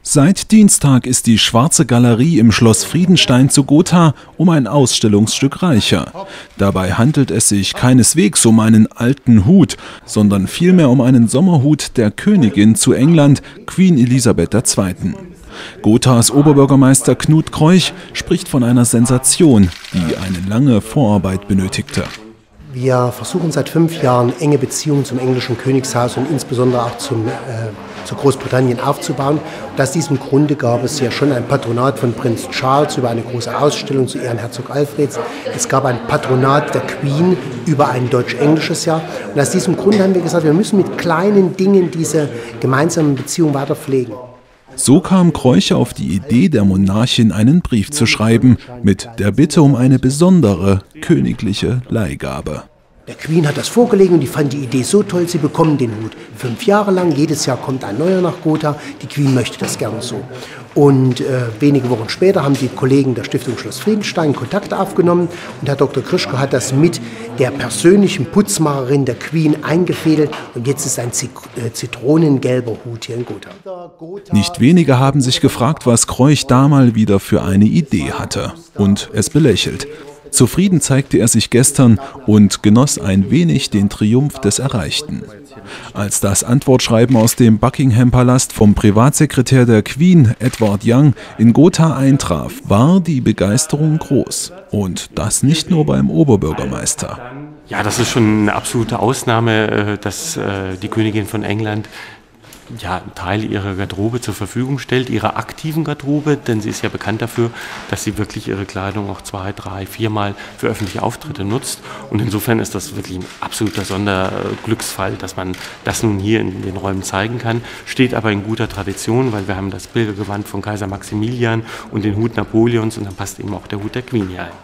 Seit Dienstag ist die Schwarze Galerie im Schloss Friedenstein zu Gotha um ein Ausstellungsstück reicher. Dabei handelt es sich keineswegs um einen alten Hut, sondern vielmehr um einen Sommerhut der Königin zu England, Queen Elisabeth II. Gothas Oberbürgermeister Knut Kreuch spricht von einer Sensation, die eine lange Vorarbeit benötigte. Wir versuchen seit 5 Jahren enge Beziehungen zum englischen Königshaus und insbesondere auch zu Großbritannien aufzubauen. Und aus diesem Grunde gab es ja schon ein Patronat von Prinz Charles über eine große Ausstellung zu Ehren Herzog Alfreds. Es gab ein Patronat der Queen über ein deutsch-englisches Jahr. Und aus diesem Grunde haben wir gesagt, wir müssen mit kleinen Dingen diese gemeinsamen Beziehungen weiter pflegen. So kam Kreuch auf die Idee, der Monarchin einen Brief zu schreiben, mit der Bitte um eine besondere königliche Leihgabe. Der Queen hat das vorgelegen und die fand die Idee so toll, sie bekommen den Hut 5 Jahre lang, jedes Jahr kommt ein neuer nach Gotha, die Queen möchte das gerne so. Und wenige Wochen später haben die Kollegen der Stiftung Schloss Friedenstein Kontakt aufgenommen und Herr Dr. Krischke hat das mit der persönlichen Putzmacherin der Queen eingefädelt und jetzt ist ein zitronengelber Hut hier in Gotha. Nicht wenige haben sich gefragt, was Kreuch da mal wieder für eine Idee hatte und es belächelt. Zufrieden zeigte er sich gestern und genoss ein wenig den Triumph des Erreichten. Als das Antwortschreiben aus dem Buckingham-Palast vom Privatsekretär der Queen, Edward Young, in Gotha eintraf, war die Begeisterung groß. Und das nicht nur beim Oberbürgermeister. Ja, das ist schon eine absolute Ausnahme, dass die Königin von England einen Teil ihrer Garderobe zur Verfügung stellt, ihrer aktiven Garderobe, denn sie ist ja bekannt dafür, dass sie wirklich ihre Kleidung auch 2, 3, 4 Mal für öffentliche Auftritte nutzt. Und insofern ist das wirklich ein absoluter Sonderglücksfall, dass man das nun hier in den Räumen zeigen kann. Steht aber in guter Tradition, weil wir haben das Pilgergewand von Kaiser Maximilian und den Hut Napoleons und dann passt eben auch der Hut der Queen hier ein.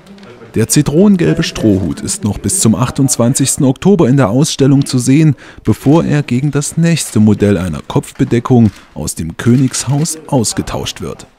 Der zitronengelbe Strohhut ist noch bis zum 28. Oktober in der Ausstellung zu sehen, bevor er gegen das nächste Modell einer Kopfbedeckung aus dem Königshaus ausgetauscht wird.